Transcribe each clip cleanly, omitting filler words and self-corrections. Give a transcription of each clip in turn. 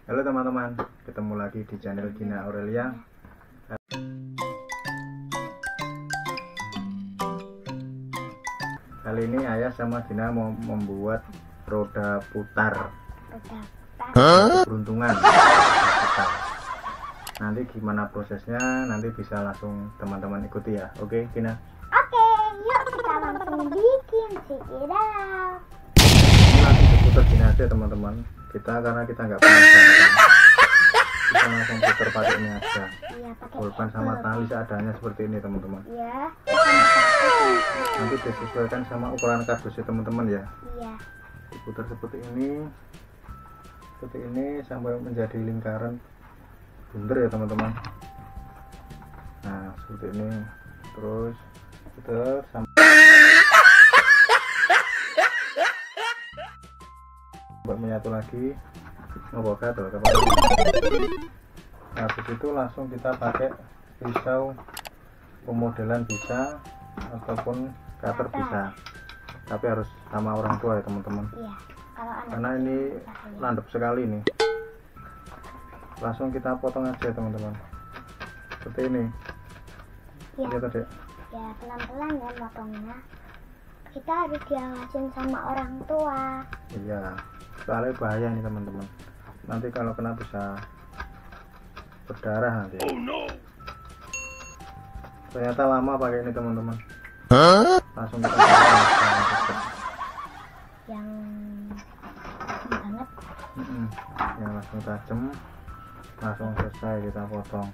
Halo teman-teman, ketemu lagi di channel Gina Aurelia. Kali ini ayah sama Gina mau membuat roda putar. Keberuntungan. Nanti gimana prosesnya, nanti bisa langsung teman-teman ikuti ya. Oke, Gina? Oke, yuk kita langsung bikin cikidang. Ini langsung diputar gini aja teman-teman. Karena kita nggak punya jangkang, kita langsung putar pakai ini aja. Iya, pakai Pulpen sama tali seadanya seperti ini teman-teman. Iya. Nanti disesuaikan sama ukuran kardusnya teman-teman ya. Iya. Diputar seperti ini sampai menjadi lingkaran bunder ya teman-teman. Nah seperti ini, terus putar sampai menyatu lagi. Ngebuka tuh teman-teman. Nah habis itu langsung kita pakai pisau pemodelan bisa ataupun cutter bisa, tapi harus sama orang tua ya teman-teman. Iya. Kalau anak Karena ini landep sekali nih. Langsung kita potong aja teman-teman, seperti ini. Iya. Lihat tadi. Ya pelan-pelan ya potongnya. Kita harus diawasin sama orang tua. Iya, soalnya bahaya nih teman-teman. Nanti kalau kena bisa berdarah nanti. Oh no. Ternyata lama pakai ini teman-teman. Langsung kita Yang banget. yang langsung tajam, langsung selesai kita potong.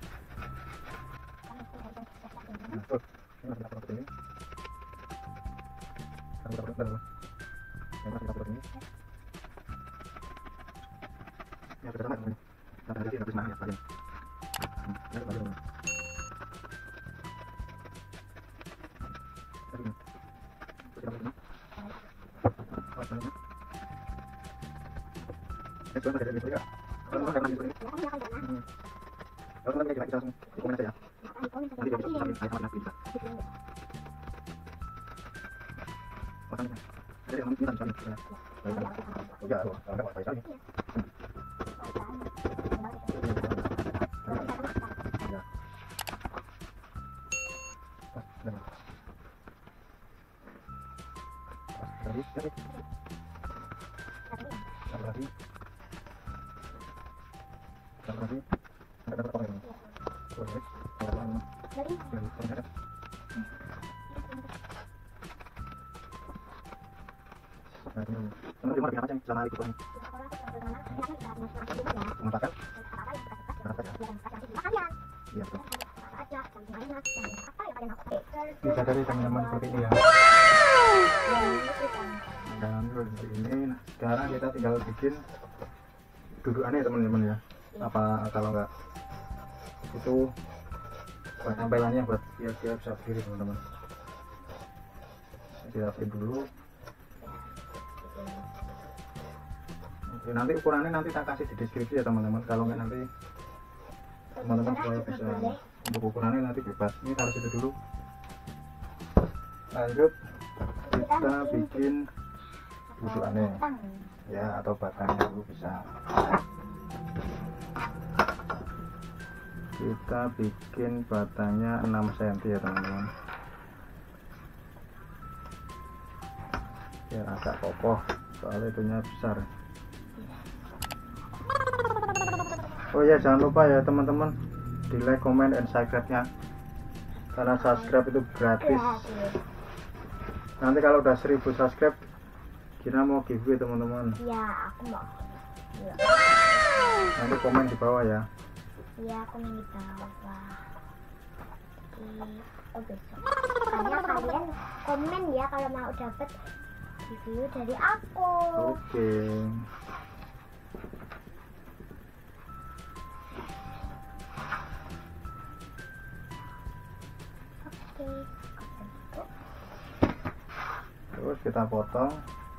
Bisa dari teman-teman seperti ini ya. Dan seperti ini. Sekarang kita tinggal bikin dudukannya teman-teman ya. Apa kalau enggak itu buat tempelannya, buat biar dia bisa berdiri teman-teman. Dirapiin dulu. Oke, nanti ukurannya nanti tak kasih di deskripsi ya teman-teman. Kalau nggak nanti teman-teman supaya bisa, untuk ukurannya nanti bebas. Ini taruh situ dulu. Lanjut kita bikin dudukannya ya, atau batangnya dulu bisa. Kita bikin batangnya 6 cm ya teman-teman, biar agak kokoh soalnya itunya besar. Oh ya, jangan lupa ya teman-teman di like, comment, dan subscribe-nya, karena subscribe itu gratis. Nanti kalau udah 1000 subscribe Gina mau giveaway teman-teman. Iya, aku mau. Ya. Nanti komen di bawah ya. Iya, komen di bawah. Oh besok. Karena kalian komen ya kalau mau dapat review dari aku. Oke. Terus kita potong.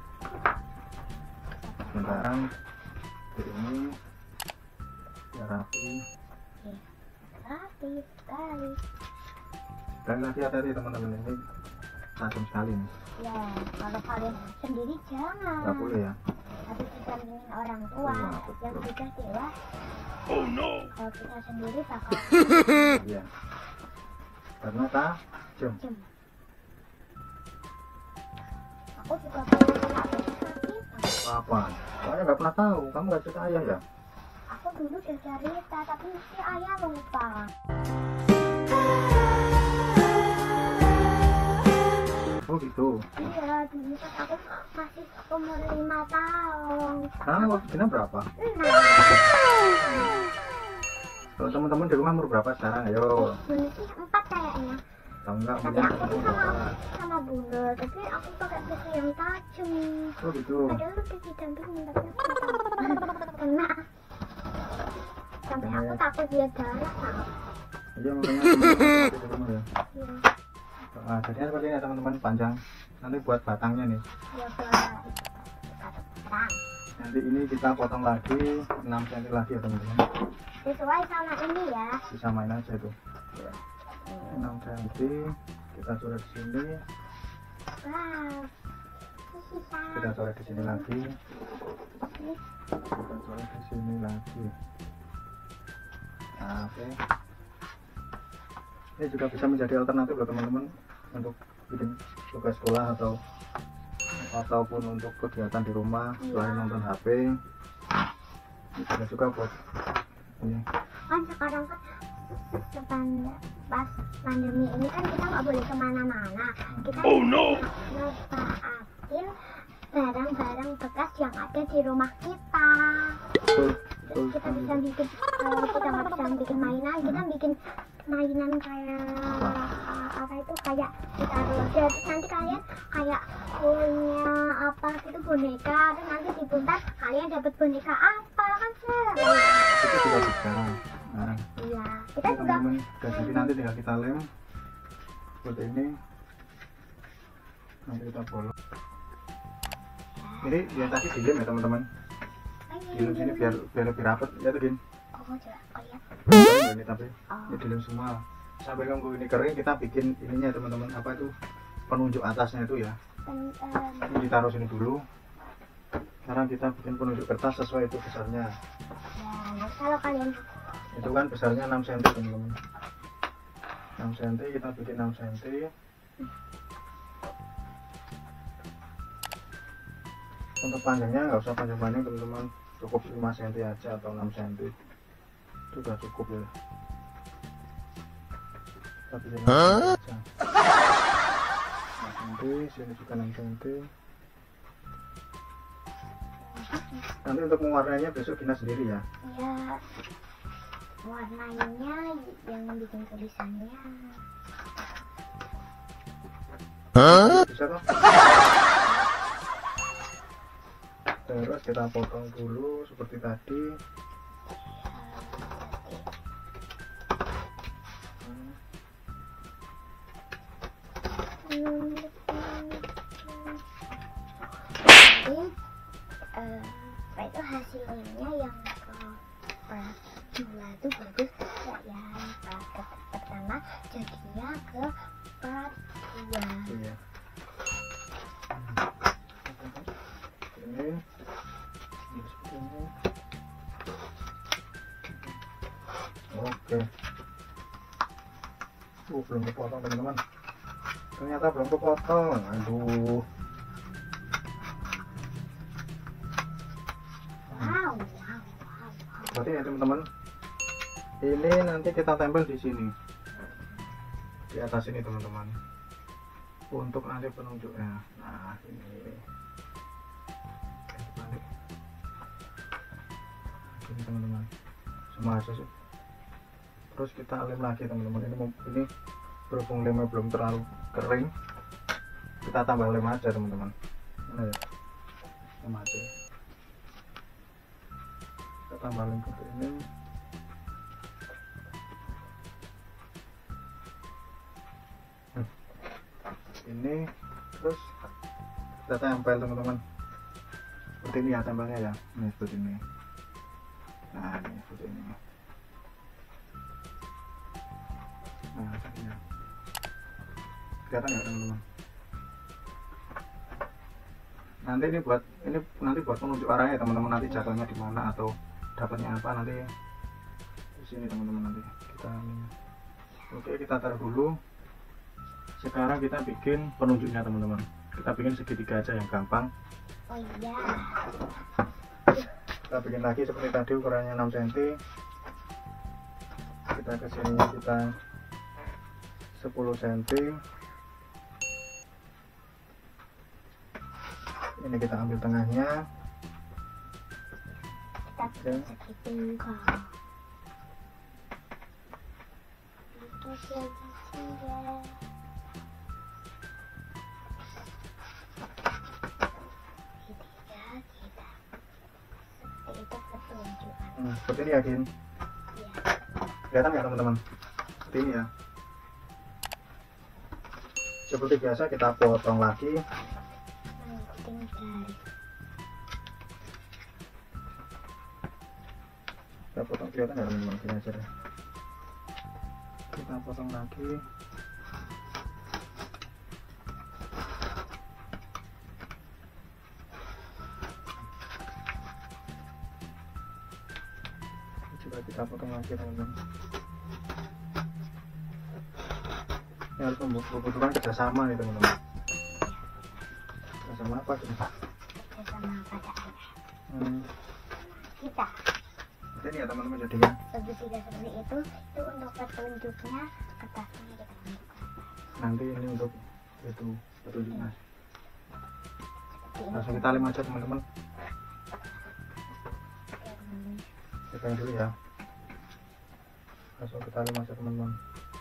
Sekarang ini ya rapi. Rapi sekali. Dan hati-hati teman-teman, ini tajam sekali nih. Ya, kalau kalian sendiri jangan. Nggak boleh ya. Harus disampingin orang tua yang sudah dewasa. Oh no. Kalau kita sendiri bakal Iya. Karena tajam. jem. Aku juga pernah kena sakit. Apa? Soalnya nggak pernah tahu. Kamu nggak cerita ayah ya? Aku dulu udah cerita, tapi mesti ayah lupa. Oh gitu. Iya, dulu pas aku masih umur 5 tahun. Sekarang waktunya berapa? Nah, Kalau teman-teman di rumah umur berapa sekarang? Ayo. dulu sih 4 kayaknya. Tahu nggak? Tapi Umurnya aku tuh umur berapa? sama bunda, tapi aku pakai pisau yang tajam. Oh gitu. Padahal udah didampingin, tapi aku nggak tahu. Kena. Sampai aku takut dia darah. Iya makanya teman-teman di rumah ya. Iya, Nah, jadinya seperti ini ya teman-teman, panjang. Nanti buat batangnya nih. dia buat satu perang. Nanti ini kita potong lagi 6 cm lagi ya teman-teman. Sesuai sama ini ya. Disamain aja itu. 6 cm kita coret di sini, Wow. kita coret di sini lagi, kita coret di sini lagi. Nah, oke. Ini juga bisa menjadi alternatif loh teman-teman untuk bikin tugas sekolah ataupun untuk kegiatan di rumah selain nonton HP. Ini bisa juga buat ini. Kan sekarang kan pas pandemi ini kan kita nggak boleh kemana-mana. Kita manfaatin barang-barang bekas yang ada di rumah kita. Betul, betul Kita sekali. bisa bikin, kalau kita nggak bisa bikin mainan, kita bikin mainan kayak apa itu, kayak ditaruh. Jadi nanti kalian kayak punya apa gitu boneka, dan nanti diputar kalian dapat boneka apa, kan seru. Itu juga bisa. Nah, Iya, kita ini juga teman-teman udah jadi, nanti tinggal kita lem seperti ini. Nanti kita bolong. Ini yang tadi dilem ya teman-teman. Dilem sini biar lebih rapat ya tuh Din. Oh, coba lihat. Ini tapi ini dilem semua. Sampai nunggu ini kering kita bikin ininya teman-teman, apa itu penunjuk atasnya itu ya. Ini ditaruh sini dulu. Sekarang kita bikin penunjuk kertas sesuai itu besarnya. Ya, kalau kalian Itu kan besarnya 6 cm teman-teman. 6 cm kita bikin 6 cm. Untuk panjangnya nggak usah panjang-panjang teman-teman, cukup 5 cm aja atau 6 cm itu udah cukup ya. Kita bikin 6 cm aja. 6 cm, sini juga 6 cm. Nanti untuk mewarnainya besok Gina sendiri ya. ya warnanya yang bikin tulisannya. Bisa kok. Terus kita potong dulu seperti tadi. Jadi apa itu hasilnya yang part 2 itu bagus enggak ya? Part pertama jadinya ke part 2. Iya. Ini seperti ini. Oke. Belum kepotong teman-teman. Ternyata belum kepotong. Aduh. Wow. Berarti ya teman-teman, ini nanti kita tempel di sini, di atas ini teman-teman, untuk nanti penunjuknya. Nah ini balik ini teman-teman, semua aja sih. Terus kita lem lagi teman-teman. Ini berhubung lemnya belum terlalu kering, kita tambah lem aja teman-teman. Mana ya, lem aja. Kita tambah lem seperti ini. Ini terus kita tempel teman-teman, seperti ini ya tempelnya ya. Ini seperti ini. Nah ini seperti ini. Nah seperti ini. Kelihatan ya teman-teman. Nanti ini buat penunjuk arahnya teman-teman, nanti jatuhnya di mana atau dapatnya apa nanti di sini teman-teman. Nanti kita oke, kita taruh dulu. Sekarang kita bikin penunjuknya teman-teman. Kita bikin segitiga aja yang gampang. Oh iya. Kita bikin lagi seperti tadi, ukurannya 6 cm. Kita kesininya kita 10 cm. Ini kita ambil tengahnya. Kita bikin segitiga. Itu segitiga. Seperti ini yakin? Iya. Kelihatan nggak teman-teman? Seperti ini ya. Seperti biasa kita potong lagi. Kita potong, kelihatan nggak teman-teman? Gini aja deh. Kita potong lagi. Coba kita potong lagi teman-teman. Ini harus membutuhkan kerjasama nih teman-teman. Kerjasama apa sih? Kerjasama pada ayah. Kita. Ini ya teman-teman jadinya. Segitiga seperti itu untuk petunjuknya, kertasnya kita tentukan. Nanti ini untuk itu petunjuknya. Langsung kita lem aja teman-teman. Pegang dulu ya, langsung kita lem aja teman-teman.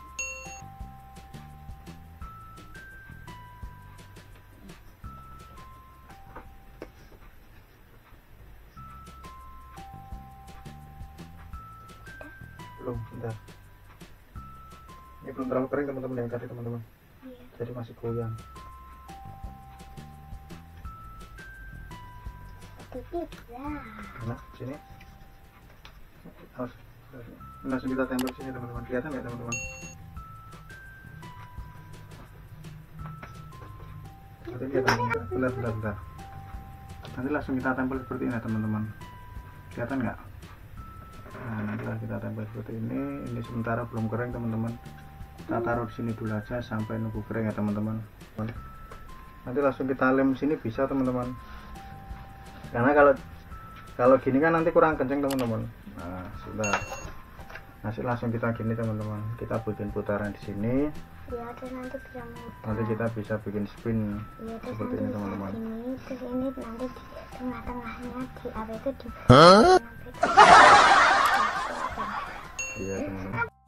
Belum, bentar. Ini belum terlalu kering teman-teman yang tadi teman-teman. Iya. Jadi masih goyang. Segitiga. Nah, sini. Harus langsung kita tempel sini teman-teman. Kelihatan nggak teman-teman? Nanti lihat teman-teman. Bentar. Nanti langsung kita tempel seperti ini teman-teman. Kelihatan nggak? Nah, nanti kita tempel seperti ini. Ini sementara belum kering teman-teman. Kita taruh di sini dulu aja sampai nunggu kering ya teman-teman. Nanti langsung kita lem sini bisa teman-teman. Karena kalau gini kan nanti kurang kenceng teman-teman. Nah, sudah. Langsung kita gini teman-teman. Kita bikin putaran di sini. Iya, terus nanti bisa muter. Nanti kita bisa bikin spin Iya, terus seperti nanti ini teman-teman. Ini terus ini nanti di tengah-tengahnya di apa itu di Iya teman-teman.